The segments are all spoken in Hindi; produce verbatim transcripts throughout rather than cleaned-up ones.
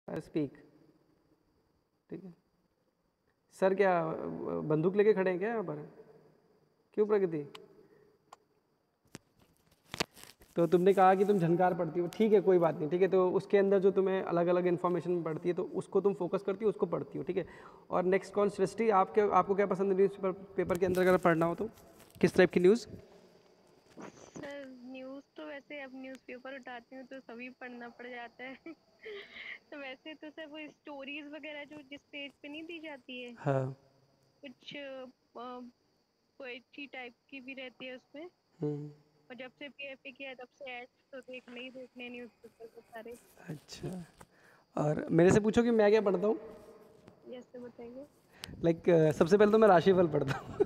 स्पीक। ठीक है सर, क्या बंदूक लेके खड़े हैं क्या यहाँ पर? क्यों प्रगति? तो तुमने कहा कि तुम झनकार पढ़ती हो, ठीक है कोई बात नहीं, ठीक है। तो उसके अंदर जो तुम्हें अलग अलग इन्फॉर्मेशन पढ़ती है तो उसको तुम फोकस करती हो, उसको पढ़ती हो, ठीक है। और नेक्स्ट कौन? सृष्टि, आपके आपको क्या पसंद है न्यूज़ पेपर, पेपर के अंदर अगर पढ़ना हो तो किस टाइप की न्यूज़? सर न्यूज़ तो वैसे अब न्यूज़पेपर उठाती हूँ तो सभी पढ़ना पड़ जाता है तो वैसे तो सर वो स्टोरीज वगैरह जो जिस पेज पे नहीं दी जाती है, हाँ। कुछ पोएट्री टाइप की भी रहती है उसमें। हम्म। और जब से पीएफए किया है, तब से एड्स तो देखने ही देखने न्यूज़पेपर के सारे। अच्छा, और मेरे से पूछो कि मैं क्या पढ़ता हूँ। यस सर, बताइए। लाइक like, सबसे पहले तो मैं राशिफल पढ़ता हूँ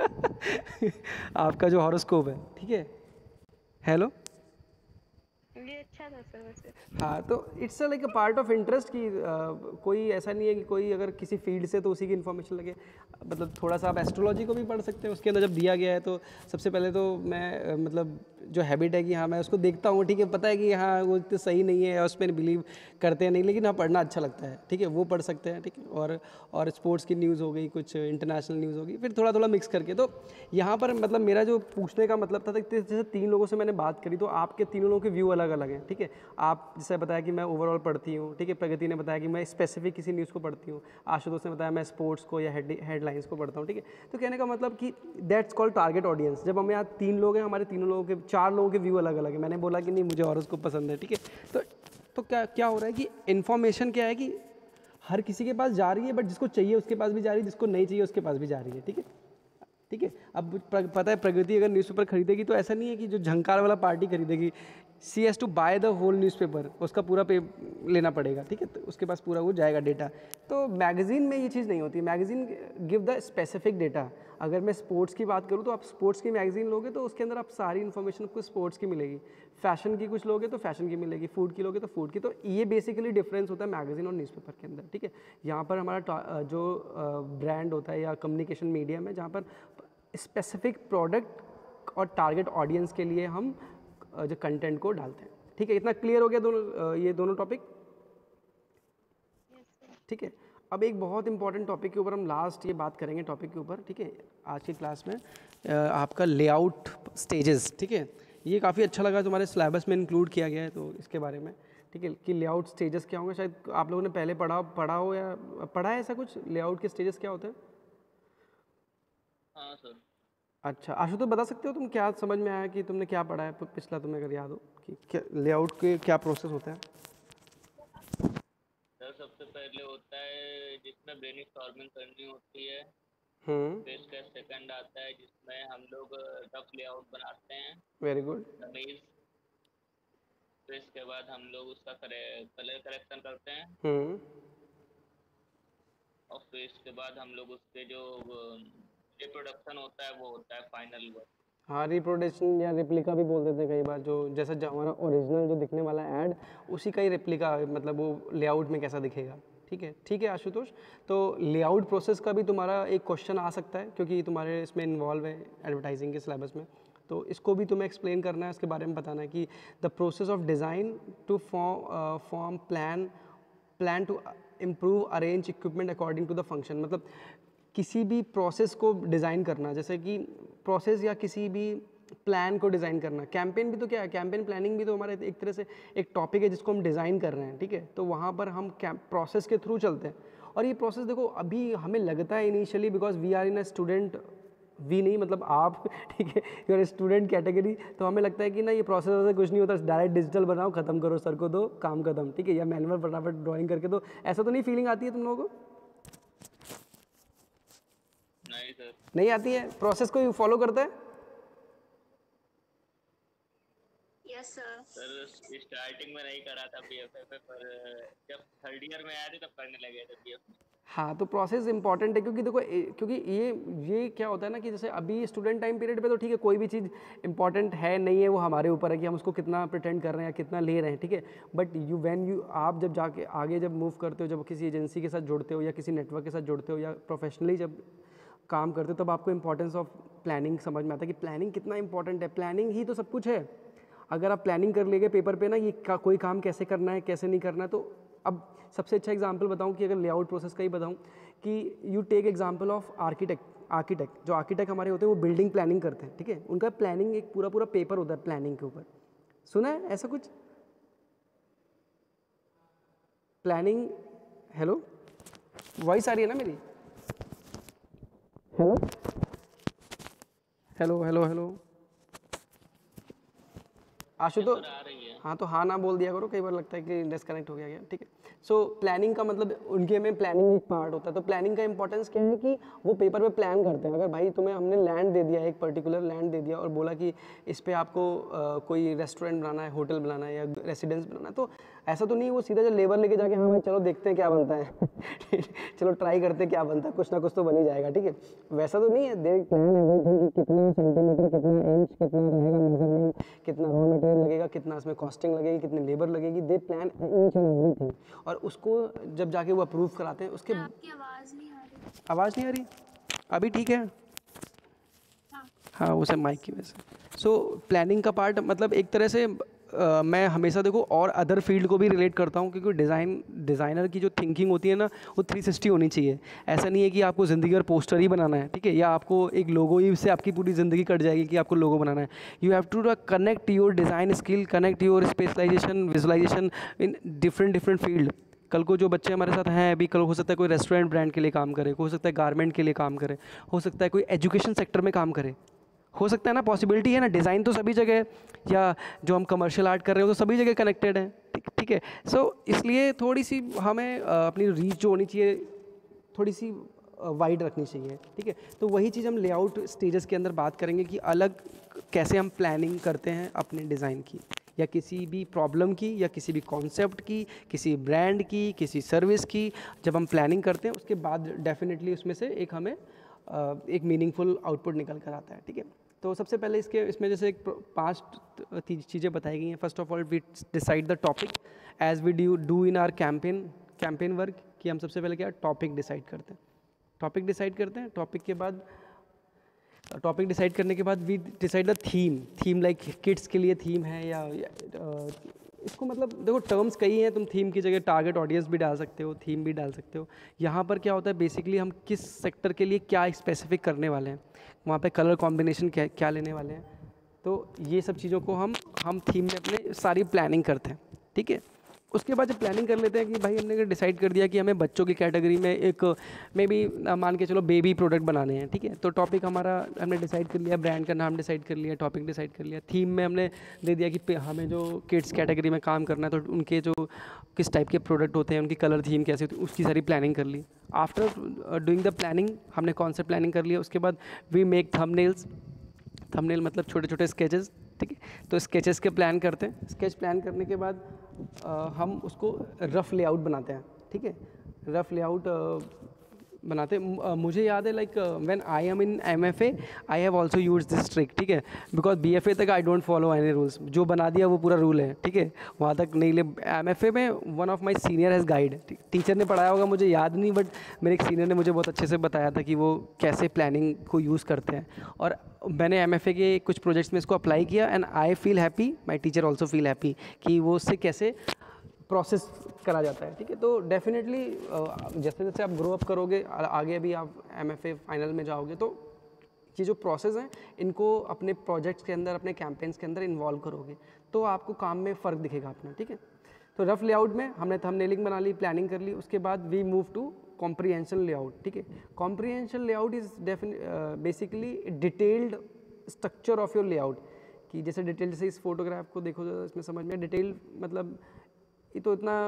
आपका जो हॉरोस्कोप है, ठीक है। हेलो। ये अच्छा था सर वैसे। हाँ, तो it's like a part of interest कि uh, कोई ऐसा नहीं है कि कोई अगर किसी फील्ड से तो उसी की इन्फॉर्मेशन लगे। मतलब थोड़ा सा आप एस्ट्रोलॉजी को भी पढ़ सकते हैं, उसके अंदर जब दिया गया है तो सबसे पहले तो मैं uh, मतलब जो हैबिट है कि हाँ मैं उसको देखता हूँ, ठीक है। पता है कि हाँ वो इतने सही नहीं है, उस पर बिलीव करते हैं नहीं, लेकिन हाँ पढ़ना अच्छा लगता है, ठीक है, वो पढ़ सकते हैं, ठीक है। और और स्पोर्ट्स की न्यूज़ हो गई, कुछ इंटरनेशनल न्यूज़ होगी, फिर थोड़ा थोड़ा मिक्स करके। तो यहाँ पर मतलब मेरा जो पूछने का मतलब था, जैसे तीन लोगों से मैंने बात करी तो आपके तीनों लोगों के व्यू अलग अलग हैं, ठीक है। आप जैसे बताया कि मैं ओवरऑल पढ़ती हूँ, ठीक है। प्रगति ने बताया कि मैं स्पेसिफिक किसी न्यूज़ को पढ़ती हूँ। आशुतोष ने बताया मैं स्पोर्ट्स को या हेड हेडलाइंस को पढ़ता हूँ, ठीक है। तो कहने का मतलब कि दैट्स कॉल्ड टारगेट ऑडियंस। जब हम यहाँ तीन लोग हैं, हमारे तीनों लोगों के, चार लोगों के व्यू अलग अलग है। मैंने बोला कि नहीं मुझे और उसको पसंद है, ठीक है। तो तो क्या क्या हो रहा है कि इन्फॉर्मेशन क्या है कि हर किसी के पास जा रही है, बट जिसको चाहिए उसके पास भी जा रही है, जिसको नहीं चाहिए उसके पास भी जा रही है, ठीक है। ठीक है। अब पता है प्रगति अगर न्यूज़पेपर खरीदेगी तो ऐसा नहीं है कि जो झंकार वाला पार्टी खरीदेगी, she has to buy the whole newspaper, उसका पूरा पे लेना पड़ेगा, ठीक है। तो उसके पास पूरा वो जाएगा डेटा। तो मैगज़ीन में ये चीज़ नहीं होती। Magazine give the specific data. अगर मैं स्पोर्ट्स की बात करूँ तो आप स्पोर्ट्स की मैगज़ीन लोगे तो उसके अंदर आप सारी इन्फॉर्मेशन आपको स्पोर्ट्स की मिलेगी। फैशन की कुछ लोगे तो फैशन की मिलेगी, फूड की लोगे तो फूड की। तो ये बेसिकली डिफरेंस होता है मैगज़ीन और न्यूज़पेपर के अंदर, ठीक है। यहाँ पर हमारा जो ब्रांड होता है या कम्युनिकेशन मीडियम है, जहाँ पर स्पेसिफिक प्रोडक्ट और टारगेट ऑडियंस के लिए हम जो कंटेंट को डालते हैं, ठीक है। इतना क्लियर हो गया दोनों, ये दोनों टॉपिक, ठीक है। अब एक बहुत इंपॉर्टेंट टॉपिक के ऊपर हम लास्ट ये बात करेंगे टॉपिक के ऊपर, ठीक है, आज की क्लास में, आपका लेआउट स्टेजेस, ठीक है। ये काफ़ी अच्छा लगा, तुम्हारे सिलेबस में इंक्लूड किया गया है तो इसके बारे में, ठीक है, कि लेआउट स्टेजेस क्या होंगे। शायद आप लोगों ने पहले पढ़ा पढ़ा हो या पढ़ा है ऐसा कुछ, लेआउट के स्टेजेस क्या होते हैं? हाँ सर। अच्छा आशु, तो बता सकते हो तुम क्या समझ में आया कि तुमने क्या पढ़ा है पिछला, तुम्हें अगर याद हो कि क्या लेआउट के क्या प्रोसेस होता है? सर सबसे पहले होता है जिसमें ब्रेनस्टॉर्मिंग करनी होती है। हम्म। फिर इसका सेकंड आता है जिसमें हम लोग रफ लेआउट बनाते हैं, वेरी गुड। तमीज। फिर इसके बाद हम लोग उसका कलर करेक्शन करते हैं। हम्म। और फिर इसके बाद हम लोग उसके जो रिप्रोडक्शन होता है वो होता है फाइनल वर्क। हाँ, रिप्रोडक्शन या रेप्लिका भी बोल देते हैं कई बार, जो जैसा जो हमारा ओरिजिनल जो दिखने वाला ऐड, उसी का ही रेप्लिका, मतलब वो लेआउट में कैसा दिखेगा, ठीक है। ठीक है आशुतोष, तो लेआउट प्रोसेस का भी तुम्हारा एक क्वेश्चन आ सकता है क्योंकि तुम्हारे इसमें इन्वॉल्व है एडवर्टाइजिंग के सिलेबस में। तो इसको भी तुम्हें एक्सप्लेन करना है, इसके बारे में बताना है कि the process of design to form form plan plan to improve arrange equipment according to the function. मतलब किसी भी प्रोसेस को डिज़ाइन करना, जैसे कि प्रोसेस या किसी भी प्लान को डिज़ाइन करना। कैंपेन भी तो क्या है, कैंपेन प्लानिंग भी तो हमारा एक तरह से एक टॉपिक है जिसको हम डिज़ाइन कर रहे हैं, ठीक है। तो वहाँ पर हम प्रोसेस के थ्रू चलते हैं। और ये प्रोसेस देखो अभी हमें लगता है initially, because we are in a student, we नहीं मतलब आप, ठीक है, यूर स्टूडेंट कैटेगरी, तो हमें लगता है कि ना ये प्रोसेस वैसे कुछ नहीं होता, डायरेक्ट डिजिटल बनाओ, खत्म करो, सर को दो, काम खत्म, ठीक है, या मैनुअल फटाफट ड्राइंग करके दो। ऐसा तो नहीं फीलिंग आती है तुम लोगों को? नहीं सर। नहीं आती है? प्रोसेस को फॉलो करता है? Yes sir. सर स्टार्टिंग में नहीं करा था पीएफए पे, पर जब थर्ड ईयर में आए थे तब करने लगे थे पीएफए। हाँ, तो प्रोसेस इंपॉर्टेंट है क्योंकि देखो ए, क्योंकि ये ये क्या होता है ना कि जैसे अभी स्टूडेंट टाइम पीरियड पे तो ठीक है, कोई भी चीज़ इंपॉर्टेंट है नहीं है, वो हमारे ऊपर है कि हम उसको कितना प्रिटेंड कर रहे हैं या कितना ले रहे हैं, ठीक है। बट यू व्हेन यू आप जब जाके आगे जब मूव करते हो, जब किसी एजेंसी के साथ जुड़ते हो या किसी नेटवर्क के साथ जुड़ते हो या प्रोफेशनली जब काम करते हो, तब आपको इंपॉर्टेंस ऑफ प्लानिंग समझ में आता है कि प्लानिंग कितना इंपॉर्टेंट है। प्लानिंग ही तो सब कुछ है। अगर आप प्लानिंग कर लेंगे पेपर पे ना ये का, कोई काम कैसे करना है कैसे नहीं करना है, तो अब सबसे अच्छा एग्जांपल बताऊं कि अगर लेआउट प्रोसेस का ही बताऊं कि you take example of architect architect जो आर्किटेक्ट हमारे होते हैं वो बिल्डिंग प्लानिंग करते हैं, ठीक है, उनका प्लानिंग एक पूरा पूरा पेपर होता है प्लानिंग के ऊपर, सुना है ऐसा कुछ? प्लानिंग, हेलो वॉइस आ रही है ना मेरी? Hello hello hello hello Ashu तो आ रही है। हाँ तो हाँ ना बोल दिया करो, कई बार लगता है कि डिस्कनेक्ट हो गया क्या, ठीक है। सो प्लानिंग का मतलब उनके में प्लानिंग एक पार्ट होता है, तो प्लानिंग का इंपॉर्टेंस क्या है कि वो पेपर पे प्लान करते हैं। अगर भाई तुम्हें हमने लैंड दे दिया, एक पर्टिकुलर लैंड दे दिया और बोला कि इस पे आपको आ, कोई रेस्टोरेंट बनाना है, होटल बनाना है या रेसिडेंस बनाना है, तो ऐसा तो नहीं वो सीधा जो लेबर लेके जाके हाँ भाई चलो देखते हैं क्या बनता है चलो ट्राई करते हैं क्या बनता है, कुछ ना कुछ तो बन ही जाएगा, ठीक है, वैसा तो नहीं है। दे प्लान एवरीथिंग कि कितना सेंटीमीटर, कितना इंच, कितना रहेगा मेजरमेंट, कितना रॉ मटेरियल लगेगा, कितना इसमें कॉस्टिंग लगेगी, कितनी लेबर लगेगी, they plan each and everything. और उसको जब जाके वो अप्रूव कराते हैं उसके आपकी आवाज़ नहीं आ रही। आवाज़ नहीं आ रही अभी? ठीक है, हाँ वो सब माइक की वजह से। सो प्लानिंग का पार्ट मतलब एक तरह से Uh, मैं हमेशा देखो और अदर फील्ड को भी रिलेट करता हूँ, क्योंकि डिज़ाइन डिज़ाइनर की जो थिंकिंग होती है ना वो थ्री सिक्सटी होनी चाहिए। ऐसा नहीं है कि आपको ज़िंदगी भर पोस्टर ही बनाना है, ठीक है, या आपको एक लोगो ही से आपकी पूरी ज़िंदगी कट जाएगी कि आपको लोगो बनाना है। You have to connect your design skill, connect your specialisation, visualisation in different different field. कल को जो बच्चे हमारे साथ हैं अभी, कल हो सकता है कोई रेस्टोरेंट ब्रांड के लिए काम करे, हो सकता है गारमेंट के लिए काम करे, हो सकता है कोई एजुकेशन सेक्टर में काम करे, हो सकता है ना, पॉसिबिलिटी है ना। डिज़ाइन तो सभी जगह है, या जो हम कमर्शियल आर्ट कर रहे हो तो सभी जगह कनेक्टेड है, ठीक ठीक है। सो इसलिए थोड़ी सी हमें अपनी रीच जो होनी चाहिए थोड़ी सी वाइड रखनी चाहिए, ठीक है। तो वही चीज़ हम लेआउट स्टेजेस के अंदर बात करेंगे कि अलग कैसे हम प्लानिंग करते हैं अपने डिज़ाइन की, या किसी भी प्रॉब्लम की, या किसी भी कॉन्सेप्ट की, किसी ब्रांड की, किसी सर्विस की। जब हम प्लानिंग करते हैं उसके बाद डेफिनेटली उसमें से एक हमें एक मीनिंगफुल आउटपुट निकल कर आता है, ठीक है। तो सबसे पहले इसके इसमें जैसे एक पांच चीज़ें बताई गई हैं। First of all we decide the topic as we do do in our campaign campaign work, कि हम सबसे पहले क्या टॉपिक डिसाइड करते हैं। टॉपिक डिसाइड करते हैं, टॉपिक के बाद टॉपिक डिसाइड करने के बाद we decide the theme. Theme like kids के लिए थीम है, या, या uh, इसको मतलब देखो टर्म्स कई हैं, तुम थीम की जगह टारगेट ऑडियंस भी डाल सकते हो, थीम भी डाल सकते हो। यहाँ पर क्या होता है बेसिकली हम किस सेक्टर के लिए क्या स्पेसिफिक करने वाले हैं, वहाँ पे कलर कॉम्बिनेशन क्या क्या लेने वाले हैं, तो ये सब चीज़ों को हम हम थीम में अपने सारी प्लानिंग करते हैं, ठीक है। उसके बाद जब प्लानिंग कर लेते हैं कि भाई हमने डिसाइड कर दिया कि हमें बच्चों की कैटेगरी में एक मे बी मान के चलो बेबी प्रोडक्ट बनाने हैं, ठीक है, तो टॉपिक हमारा हमने डिसाइड कर लिया, ब्रांड का नाम डिसाइड कर लिया, टॉपिक डिसाइड कर लिया, थीम में हमने दे दिया कि हमें जो किड्स कैटेगरी में काम करना है तो उनके जो किस टाइप के प्रोडक्ट होते हैं, उनकी कलर थीम कैसे होती है, उसकी सारी प्लानिंग कर ली। आफ्टर डूइंग द प्लानिंग हमने कॉन्सेप्ट प्लानिंग कर लिया, उसके बाद वी मेक थंबनेल्स। थंबनेल मतलब छोटे छोटे स्केचेस, ठीक है, तो स्केचेस के प्लान करते हैं। स्केच प्लान करने के बाद आ, हम उसको रफ़ लेआउट बनाते हैं, ठीक है, रफ़ लेआउट बनाते हैं। मुझे याद है like when I am in M F A I have also use this trick, ठीक है, बिकॉज बी एफ ए तक I don't follow any rules, जो बना दिया वो पूरा रूल है, ठीक है, वहाँ तक नहीं ले। एम एफ ए में one of my senior has guide, teacher ने पढ़ाया होगा मुझे याद नहीं, बट मेरे एक सीनियर ने मुझे बहुत अच्छे से बताया था कि वो कैसे प्लानिंग को यूज़ करते हैं, और मैंने एम एफ ए के कुछ प्रोजेक्ट्स में इसको अप्लाई किया and I feel happy, my teacher also feel happy कि वो उससे कैसे प्रोसेस करा जाता है, ठीक है। तो डेफिनेटली जैसे जैसे आप ग्रो अप करोगे, आगे भी आप एम एफ ए फाइनल में जाओगे, तो ये जो प्रोसेस हैं इनको अपने प्रोजेक्ट्स के अंदर, अपने कैंपेन्स के अंदर इन्वॉल्व करोगे तो आपको काम में फ़र्क दिखेगा अपना, ठीक है। तो रफ लेआउट में हमने थंबनेलिंग बना ली, प्लानिंग कर ली, उसके बाद we move to comprehension layout, ठीक है। Comprehension layout is basically detailed structure of your layout, कि जैसे डिटेल, जैसे इस फोटोग्राफ को देखो तो इसमें समझ में डिटेल, मतलब ये तो इतना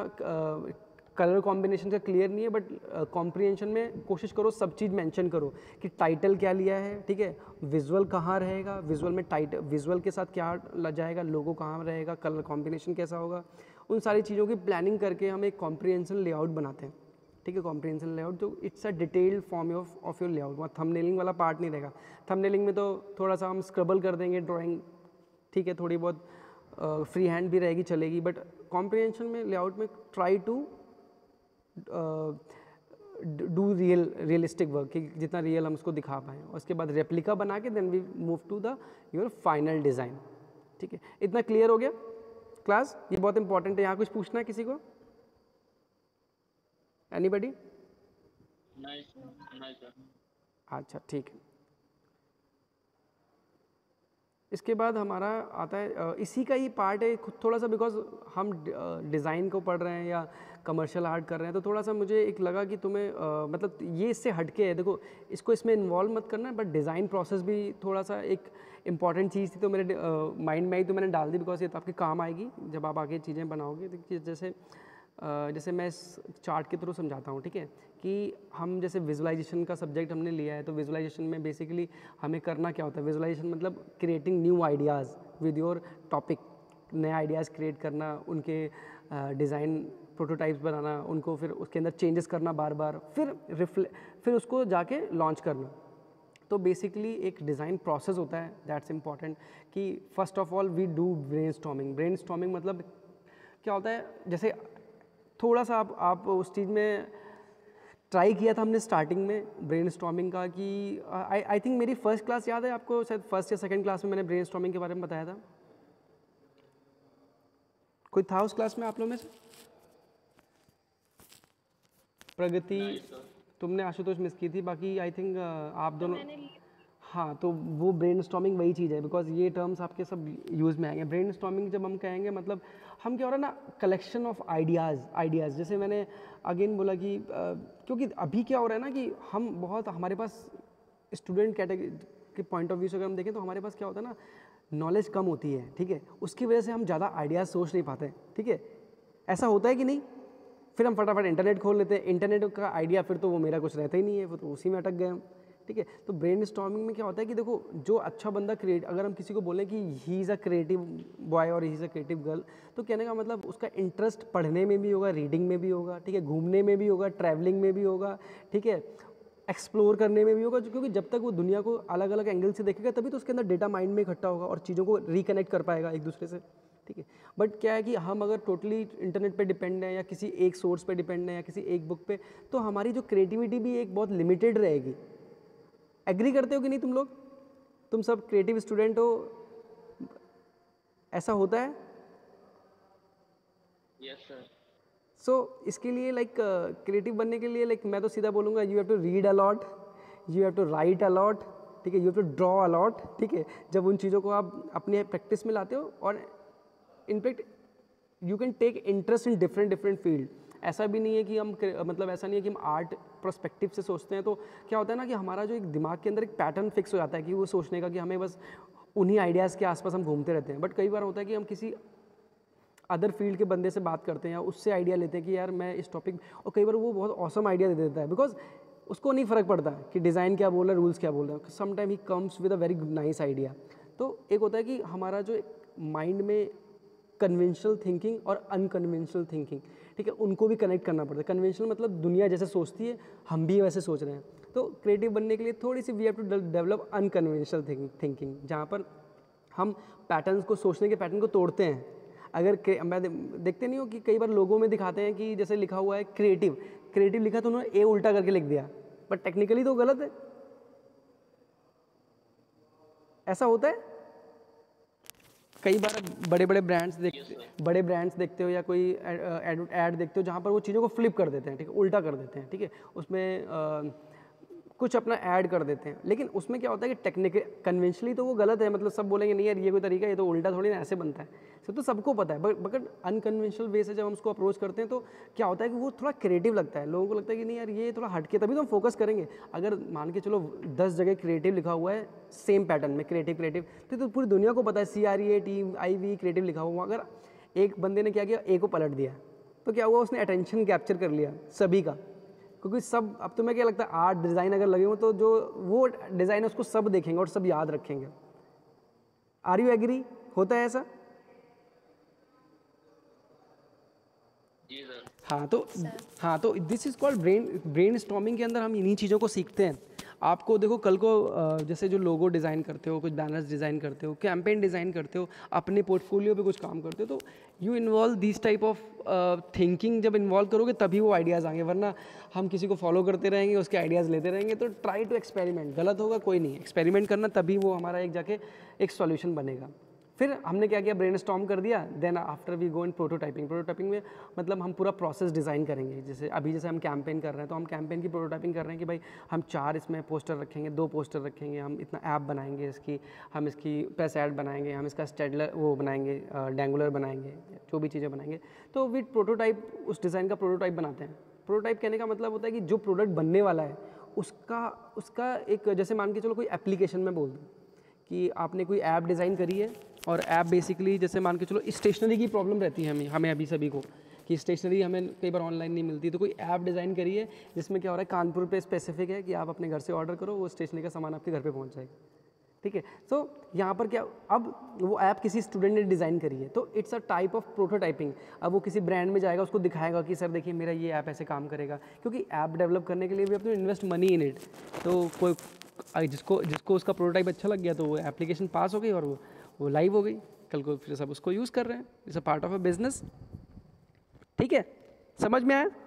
कलर कॉम्बिनेशन का क्लियर नहीं है, बट कॉम्प्रिहेंशन में कोशिश करो सब चीज़ मेंशन करो कि टाइटल क्या लिया है, ठीक है, विजुअल कहाँ रहेगा, विजुअल में टाइट विजुअल के साथ क्या लग जाएगा, लोगो कहाँ रहेगा, कलर कॉम्बिनेशन कैसा होगा, उन सारी चीज़ों की प्लानिंग करके हम एक कॉम्प्रिहेंशन लेआउट बनाते हैं, ठीक है। कॉम्प्रिहेंशन लेआउट जो it's a detailed form of of your layout, वहाँ थंबनेलिंग वाला पार्ट नहीं रहेगा। थंबनेलिंग में तो थोड़ा सा हम स्क्रबल कर देंगे ड्राइंग, ठीक है, थोड़ी बहुत फ्री uh, हैंड भी रहेगी चलेगी, बट कॉम्प्रिहेंशन में लेआउट में try to do real realistic work, कि जितना रियल हम उसको दिखा पाएँ, और उसके बाद रेप्लिका बना के then we move to the your final design, ठीक है। इतना क्लियर हो गया क्लास? ये बहुत इंपॉर्टेंट है। यहाँ कुछ पूछना है किसी को? एनीबडी? नहीं सर, नहीं सर। अच्छा ठीक है। इसके बाद हमारा आता है अ, इसी का ही पार्ट है खुद थोड़ा सा, बिकॉज हम डिज़ाइन को पढ़ रहे हैं या कमर्शियल आर्ट कर रहे हैं, तो थोड़ा सा मुझे एक लगा कि तुम्हें अ, मतलब ये इससे हटके है, देखो इसको इसमें इन्वॉल्व मत करना, बट डिज़ाइन प्रोसेस भी थोड़ा सा एक इम्पॉर्टेंट चीज़ थी, तो मेरे माइंड में आई तो मैंने डाल दी, बिकॉज ये तो आपके काम आएगी जब आप आगे चीज़ें बनाओगे। तो जैसे अ, जैसे मैं इस चार्ट के थ्रू समझाता हूँ, ठीक है, कि हम जैसे विजुअलाइजेशन का सब्जेक्ट हमने लिया है, तो विजुअलाइजेशन में बेसिकली हमें करना क्या होता है, विजुअलाइजेशन मतलब creating new ideas with your topic, नए आइडियाज़ क्रिएट करना, उनके डिज़ाइन प्रोटोटाइप्स बनाना, उनको फिर उसके अंदर चेंजेस करना बार बार, फिर रिफ्ले फिर उसको जाके लॉन्च करना। तो बेसिकली एक डिज़ाइन प्रोसेस होता है, दैट्स इम्पॉर्टेंट, कि first of all we do brainstorming. Brainstorming मतलब क्या होता है, जैसे थोड़ा सा आप आप उस चीज़ में ट्राई किया था हमने स्टार्टिंग में ब्रेनस्टॉर्मिंग का, कि आई आई थिंक मेरी फर्स्ट क्लास याद है आपको, शायद फर्स्ट या सेकंड क्लास में मैंने ब्रेनस्टॉर्मिंग के बारे में बताया था। कोई था उस क्लास में आप लोगों में से? प्रगति, तुमने आशुतोष मिस की थी, बाकी आई थिंक आप दोनों। मैंने ली हाँ, तो वो ब्रेनस्टॉर्मिंग वही चीज़ है, बिकॉज ये टर्म्स आपके सब यूज़ में आएंगे। ब्रेनस्टॉर्मिंग जब हम कहेंगे मतलब हम क्या हो रहा है ना, कलेक्शन ऑफ आइडियाज़ आइडियाज़ जैसे मैंने अगेन बोला कि अ, क्योंकि अभी क्या हो रहा है ना कि हम बहुत, हमारे पास स्टूडेंट कैटेगरी के पॉइंट ऑफ व्यू से अगर हम देखें तो हमारे पास क्या होता है ना, नॉलेज कम होती है, ठीक है, उसकी वजह से हम ज़्यादा आइडियाज़ सोच नहीं पाते, ठीक है, ऐसा होता है कि नहीं? फिर हम फटाफट इंटरनेट खोल लेते हैं, इंटरनेट का आइडिया फिर तो वो मेरा कुछ रहता ही नहीं है, फिर तो उसी में अटक गए हम, ठीक है। तो ब्रेनस्टॉर्मिंग में क्या होता है कि देखो, जो अच्छा बंदा क्रिएट, अगर हम किसी को बोलें कि he is a creative boy और he is a creative girl, तो कहने का मतलब उसका इंटरेस्ट पढ़ने में भी होगा, रीडिंग में भी होगा, ठीक है, घूमने में भी होगा, ट्रैवलिंग में भी होगा, ठीक है, एक्सप्लोर करने में भी होगा, क्योंकि जब तक वो दुनिया को अलग अलग एंगल से देखेगा तभी तो उसके अंदर डेटा माइंड में इकट्ठा होगा और चीज़ों को रिकनेक्ट कर पाएगा एक दूसरे से, ठीक है। बट क्या है कि हम अगर टोटली इंटरनेट पे डिपेंड हैं या किसी एक सोर्स पे डिपेंड हैं या किसी एक बुक पे, तो हमारी जो क्रिएटिविटी भी एक बहुत लिमिटेड रहेगी। एग्री करते हो कि नहीं तुम लोग? तुम सब क्रिएटिव स्टूडेंट हो, ऐसा होता है? Yes sir. सो so, इसके लिए लाइक क्रिएटिव बनने के लिए लाइक मैं तो सीधा बोलूँगा, you have to read a lot, you have to write a lot, ठीक है, you have to draw a lot, ठीक है। जब उन चीज़ों को आप अपने प्रैक्टिस में लाते हो, और in fact you can take interest in different different field. ऐसा भी नहीं है कि हम मतलब ऐसा नहीं है कि हम आर्ट प्रोस्पेक्टिव से सोचते हैं, तो क्या होता है ना कि हमारा जो एक दिमाग के अंदर एक पैटर्न फिक्स हो जाता है कि वो सोचने का कि हमें बस उन्हीं आइडियाज़ के आसपास हम घूमते रहते हैं। बट कई बार होता है कि हम किसी अदर फील्ड के बंदे से बात करते हैं या उससे आइडिया लेते हैं कि यार मैं इस टॉपिक, और कई बार वो बहुत ऑसम आइडिया दे देता है, बिकॉज उसको नहीं फ़र्क पड़ता कि डिज़ाइन क्या बोल रहा है, रूल्स क्या बोल रहा है, some time he comes with a very nice idea. तो एक होता है कि हमारा जो माइंड में कन्वेंशनल थिंकिंग और अनकन्वेंशनल थिंकिंग, ठीक है, उनको भी कनेक्ट करना पड़ता है। कन्वेंशनल मतलब दुनिया जैसे सोचती है हम भी वैसे सोच रहे हैं, तो क्रिएटिव बनने के लिए थोड़ी सी we have to develop unconventional thinking, जहाँ पर हम पैटर्न्स को, सोचने के पैटर्न को तोड़ते हैं। अगर मैं देखते नहीं हो कि कई बार लोगों में दिखाते हैं कि जैसे लिखा हुआ है क्रिएटिव, क्रिएटिव लिखा तो उन्होंने ए उल्टा करके लिख दिया, पर टेक्निकली तो गलत है। ऐसा होता है कई बार। बड़े बड़े ब्रांड्स देखते बड़े ब्रांड्स देखते हो या कोई एड ऐड देखते हो जहाँ पर वो चीज़ों को फ्लिप कर देते हैं, ठीक है, उल्टा कर देते हैं, ठीक है, उसमें आ, कुछ अपना ऐड कर देते हैं, लेकिन उसमें क्या होता है कि टेक्निकल कन्वेंशनली तो वो गलत है, मतलब सब बोलेंगे नहीं यार ये कोई तरीका है, ये तो उल्टा थोड़ी ना ऐसे बनता है, सब तो सबको पता है। बट बट अनकन्वेंशनल वे से जब हम उसको अप्रोच करते हैं तो क्या होता है कि वो थोड़ा क्रिएटिव लगता है, लोगों को लगता है कि नहीं यार ये थोड़ा हटके, तभी तो हम फोकस करेंगे। अगर मान के चलो दस जगह क्रिएटिव लिखा हुआ है सेम पैटर्न में, क्रिएटिव क्रिएटिव तो, तो पूरी दुनिया को पता है C R E A T I V creative लिखा हुआ, अगर एक बंदे ने क्या किया, ए को पलट दिया, तो क्या हुआ, उसने अटेंशन कैप्चर कर लिया सभी का, क्योंकि सब, अब तुम्हें क्या लगता है आर्ट डिज़ाइन अगर लगे हो तो जो वो डिज़ाइन है उसको सब देखेंगे और सब याद रखेंगे। Are you agree? होता है ऐसा? जी सर। हाँ तो हाँ तो this is called brain brainstorming के अंदर हम इन्हीं चीज़ों को सीखते हैं। आपको देखो कल को जैसे जो लोगो डिज़ाइन करते हो, कुछ बैनर्स डिज़ाइन करते हो, कैंपेन डिज़ाइन करते हो, अपने पोर्टफोलियो पे कुछ काम करते हो, तो you involve this type of thinking. जब इन्वॉल्व करोगे तभी वो आइडियाज़ आएंगे, वरना हम किसी को फॉलो करते रहेंगे, उसके आइडियाज़ लेते रहेंगे। तो ट्राई टू एक्सपेरिमेंट, गलत होगा कोई नहीं, एक्सपेरिमेंट करना, तभी वो हमारा एक जाके एक सॉल्यूशन बनेगा। फिर हमने क्या किया, ब्रेनस्टॉर्म कर दिया, then after we go in prototyping. Prototyping में मतलब हम पूरा प्रोसेस डिज़ाइन करेंगे। जैसे अभी जैसे हम कैंपेन कर रहे हैं तो हम कैंपेन की प्रोटोटाइपिंग कर रहे हैं कि भाई हम चार इसमें पोस्टर रखेंगे, दो पोस्टर रखेंगे, हम इतना ऐप बनाएंगे इसकी, हम इसकी प्रेस ऐड बनाएंगे, हम इसका स्टेडलर वो बनाएंगे, डेंगुलर बनाएंगे, जो भी चीज़ें बनाएंगे। तो विद प्रोटोटाइप उस डिज़ाइन का प्रोटोटाइप बनाते हैं। प्रोटोटाइप कहने का मतलब होता है कि जो प्रोडक्ट बनने वाला है उसका उसका एक, जैसे मान के चलो कोई एप्लीकेशन में बोल दूँ कि आपने कोई ऐप डिज़ाइन करी है और ऐप बेसिकली जैसे मान के चलो स्टेशनरी की प्रॉब्लम रहती है हमें हमें अभी सभी को कि स्टेशनरी हमें कई बार ऑनलाइन नहीं मिलती, तो कोई ऐप डिज़ाइन करी है जिसमें क्या हो रहा है, कानपुर पे स्पेसिफिक है कि आप अपने घर से ऑर्डर करो, वो स्टेशनरी का सामान आपके घर पे पहुंच जाएगा। ठीक है, तो यहाँ पर क्या, अब वो ऐप किसी स्टूडेंट ने डिज़ाइन करी है तो it's a type of prototyping. अब वो किसी ब्रांड में जाएगा, उसको दिखाएगा कि सर देखिए मेरा ये ऐप ऐसे काम करेगा, क्योंकि ऐप डेवलप करने के लिए भी अपने इन्वेस्ट मनी इन इट। तो कोई जिसको जिसको उसका प्रोटोटाइप अच्छा लग गया तो वो एप्लीकेशन पास हो गई और वो वो लाइव हो गई, कल को फिर सब उसको यूज़ कर रहे हैं। It's a part of a business. ठीक है, समझ में आया?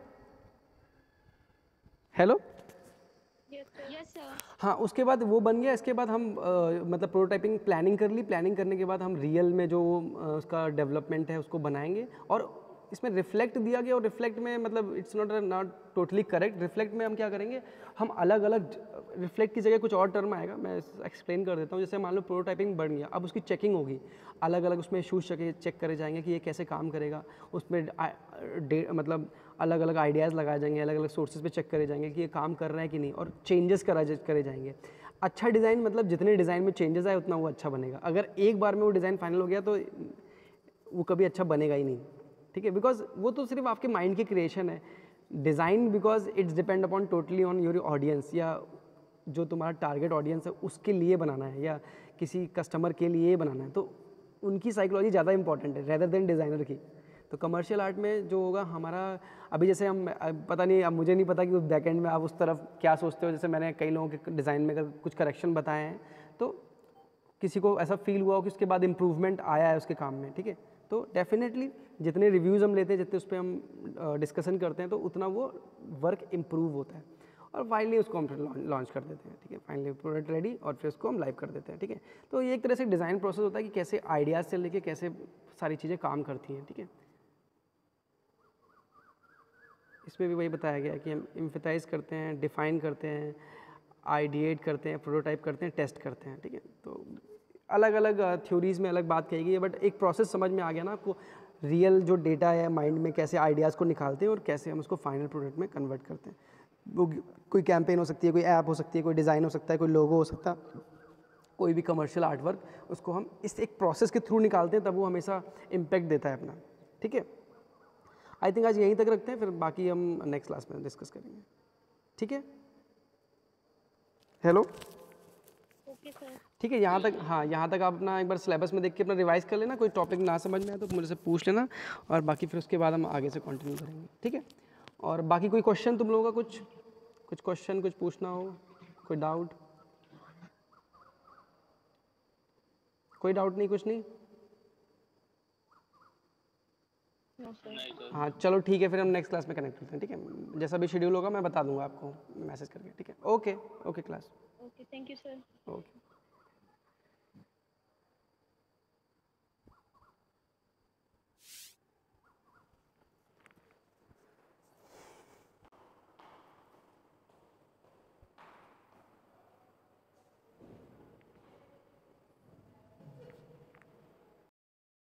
Hello, yes sir. हाँ, उसके बाद वो बन गया। इसके बाद हम आ, मतलब प्रोटोटाइपिंग प्लानिंग कर ली। प्लानिंग करने के बाद हम रियल में जो आ, उसका डेवलपमेंट है उसको बनाएंगे। और इसमें रिफ्लेक्ट दिया गया, और रिफ्लेक्ट में मतलब it's not not totally correct. Reflect में हम क्या करेंगे, हम अलग अलग, रिफ्लेक्ट की जगह कुछ और टर्म आएगा, मैं एक्सप्लेन कर देता हूँ। जैसे मान लो प्रोटोटाइपिंग बन गया, अब उसकी चेकिंग होगी, अलग अलग उसमें इशूज़ चेक करे जाएंगे कि ये कैसे काम करेगा। उसमें मतलब अलग अलग आइडियाज़ लगाए जाएंगे, अलग अलग सोर्सेज पे चेक करे जाएंगे कि ये काम कर रहा है कि नहीं, और चेंजेस करा करे जाएंगे। अच्छा डिज़ाइन मतलब जितने डिज़ाइन में चेंजेस आए उतना वो अच्छा बनेगा। अगर एक बार में वो डिज़ाइन फाइनल हो गया तो वो कभी अच्छा बनेगा ही नहीं। ठीक है, बिकॉज वो तो सिर्फ आपके माइंड की क्रिएशन है। Design because it's depend upon totally on your audience, या जो तुम्हारा टारगेट ऑडियंस है उसके लिए बनाना है, या किसी कस्टमर के लिए बनाना है, तो उनकी साइकोलॉजी ज़्यादा इंपॉर्टेंट है रेदर देन डिज़ाइनर की। तो कमर्शियल आर्ट में जो होगा हमारा, अभी जैसे हम, पता नहीं, अब मुझे नहीं पता कि उस बैकएंड में आप उस तरफ क्या सोचते हो। जैसे मैंने कई लोगों के डिज़ाइन में अगर कुछ करेक्शन बताए हैं तो किसी को ऐसा फील हुआ हो कि उसके बाद इम्प्रूवमेंट आया है उसके काम में। ठीक है, तो डेफिनेटली जितने रिव्यूज़ हम लेते हैं, जितने उस पर हम डिस्कशन करते हैं, तो उतना वो वर्क इम्प्रूव होता है, और फाइनली उसको हम लॉन्च कर देते हैं। ठीक है, फाइनली प्रोडक्ट रेडी, और फिर उसको हम लाइव कर देते हैं। ठीक है, तो ये एक तरह से डिज़ाइन प्रोसेस होता है कि कैसे आइडियाज़ से लेके कैसे सारी चीज़ें काम करती हैं। ठीक है, इसमें भी वही बताया गया है कि हम एम्फेसाइज करते हैं, डिफ़ाइन करते हैं, आइडिएट करते हैं, प्रोटोटाइप करते हैं, टेस्ट करते हैं। ठीक है, तो अलग अलग थ्योरीज़ में अलग बात कही गई है, बट एक प्रोसेस समझ में आ गया ना आपको। रियल जो डेटा है माइंड में, कैसे आइडियाज़ को निकालते हैं और कैसे हम उसको फाइनल प्रोडक्ट में कन्वर्ट करते हैं। वो कोई कैंपेन हो सकती है, कोई ऐप हो सकती है, कोई डिज़ाइन हो सकता है, कोई लोगो हो सकता है, कोई भी कमर्शियल आर्ट वर्क, उसको हम इस एक प्रोसेस के थ्रू निकालते हैं, तब वो हमेशा इम्पैक्ट देता है अपना। ठीक है, आई थिंक आज यहीं तक रखते हैं, फिर बाकी हम नेक्स्ट क्लास में डिस्कस करेंगे। ठीक है, हेलो, ओके सर। ठीक है, यहाँ तक, हाँ, यहाँ तक आप अपना एक बार सिलेबस में देख के अपना रिवाइज कर लेना। कोई टॉपिक ना समझ में आए तो मुझे से पूछ लेना, और बाकी फिर उसके बाद हम आगे से कंटिन्यू करेंगे। ठीक है, और बाकी कोई क्वेश्चन तुम लोगों का, कुछ कुछ क्वेश्चन, कुछ पूछना हो, कोई डाउट? कोई डाउट नहीं, कुछ नहीं? हाँ, चलो ठीक है, फिर हम नेक्स्ट क्लास में कनेक्ट करते हैं। ठीक है, जैसा भी शेड्यूल होगा मैं बता दूंगा आपको मैसेज करके। ठीक है, okay okay class, okay, thank you sir. Okay.